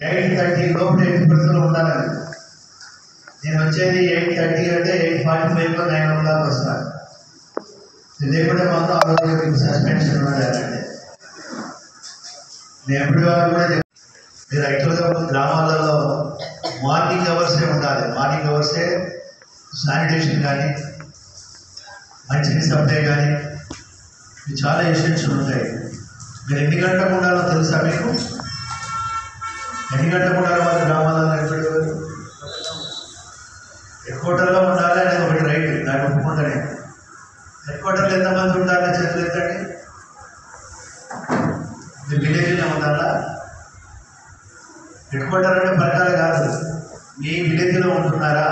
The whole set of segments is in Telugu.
8:30 లోపు 80% ఉండాలని. నేను వచ్చేది 8:30 అంటే 8:45 9 o'clock వస్తాను. లేకుంటే మొత్తం ఆ రోజు మీకు సస్పెన్షన్ ఉండాలంటే నేను ఎప్పటి వరకు కూడా మీరు యాక్చువల్గా గ్రామాలలో మార్నింగ్ అవర్సే ఉండాలి. మార్నింగ్ అవర్సే శానిటేషన్ కానీ మంచినీటి సప్లై కానీ చాలా ఎసెన్షియల్ ఉంటాయి. మీరు ఎన్ని గంటలకు ఉండాలో తెలుసా మీకు? ఎన్ని గంటలకు ఉండాలో వాళ్ళ గ్రామాలలో ఎక్కడెవరు హెడ్ క్వార్టర్లో ఉండాలి అనేది ఒకటి రైట్, దాన్ని ఒప్పుకుంటానే. హెడ్ క్వార్టర్లో ఎంతమంది ఉండాలి చేతులు ఎత్తండి. మీ విలేజ్లో ఉండాలా? హెడ్ క్వార్టర్ అంటే పరకాల కాదు, మీ విలేజ్లో ఉంటున్నారా?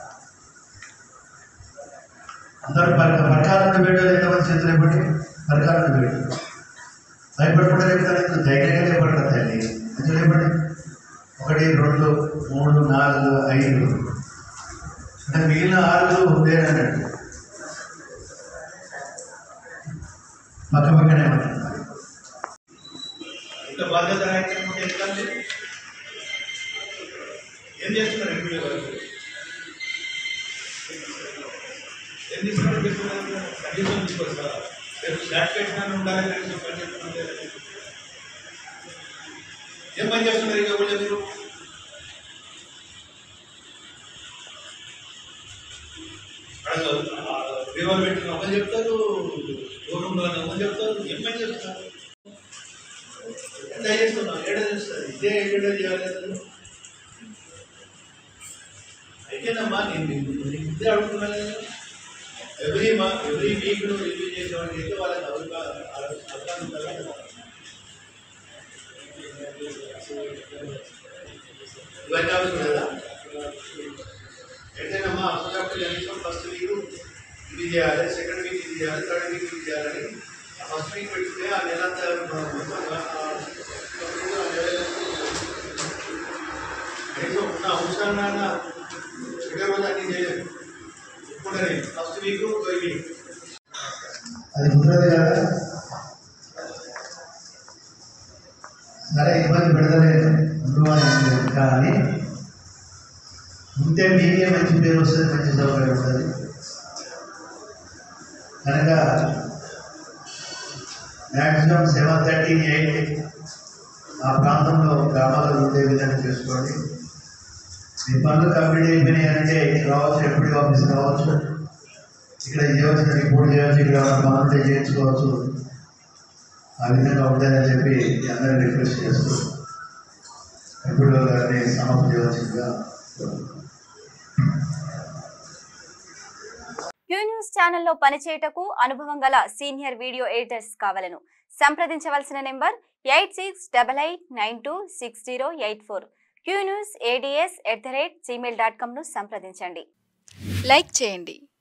అందరూ పరకాల నుండి పెట్టాలి. ఎంతమంది చేతులు ఇవ్వండి. పరకాల నుండి పెట్టు. భయపడకుండా చెప్తాను, ధైర్యంగా లేపడతా తల్లి కొంచెం లేపండి. 1 2 3 4 5 అంటే మిగిలిన 6 ఉండేనన్నట్టు పక్క పక్కనే ఉంటున్నారు. ఇంత బాధ్యత ఏం చేస్తున్నారు? ఎంపీ వరకు ఎన్ని కనీసం తీసుకొస్తారా? ఫ్లాట్ పెట్టినా ఉండాలి. ఏం పని చేస్తున్నారు? ఇక కూడా మీరు రివర్ పెట్టిన అమ్మని చెప్తారు, గోరూంలో అమ్మని చెప్తారు. ఏం పని చేస్తున్నారు? ఎంత చేస్తున్నాం? ఏడా చేస్తారు? ఇదే ఏడా చేయాలి. అయితేనమ్మా నేను ఇదే అడుగుతున్నాను. ఎవ్రీ వీక్ రివ్యూ చేసేవాడికి అయితే వాళ్ళకి అవకాశం ఉంటుందా? ఇవన్నీ అవసరం లేదా? ఎట్లయినమ్మా అప్పుడు ఫస్ట్ వీక్ ఇది చేయాలి, సెకండ్ వీక్ ఇది చేయాలి, థర్డ్ వీక్ ఇది చేయాలని ఫస్ట్ వీక్ పెడితే ఆ నెల ఉన్న అవసరాన్ని సెకండ్ రోజు అన్నీ చేయలేదు. ఇప్పుడు ఫస్ట్ వీక్ అది కుదరదు కదా. సరే ఇబ్బంది పెడతలేదు ఉండవాలని, కానీ ఉంటే మీకే మంచి పేరు వస్తుంది, మంచి సౌకర్యం ఉంటుంది. కనుక మ్యాక్సిమం 7:30 8 ఆ ప్రాంతంలో గ్రామాల్లో ఉండే విధంగా చేసుకోండి. మీ పనులు కంప్లీట్ అయిపోయినాయంటే రావచ్చు, ఎప్పుడు ఆఫీస్ రావచ్చు, ఇక్కడ చేయవలసిన రిపోర్ట్ చేయవచ్చు, ఇక్కడ పనులు చేయించుకోవచ్చు. ఆ విధంగా ఉంటాయని చెప్పి అందరినీ రిక్వెస్ట్ చేస్తూ ఎప్పుడు గారిని సమాప్తి చేయవలసిందిగా. క్యూ న్యూస్ ఛానల్లో పనిచేయటకు అనుభవం గల సీనియర్ వీడియో ఎడిటర్స్ కావాలను సంప్రదించవలసిన నెంబర్ 8688926084. qnewsads@gmail.com ను సంప్రదించండి. లైక్ చేయండి.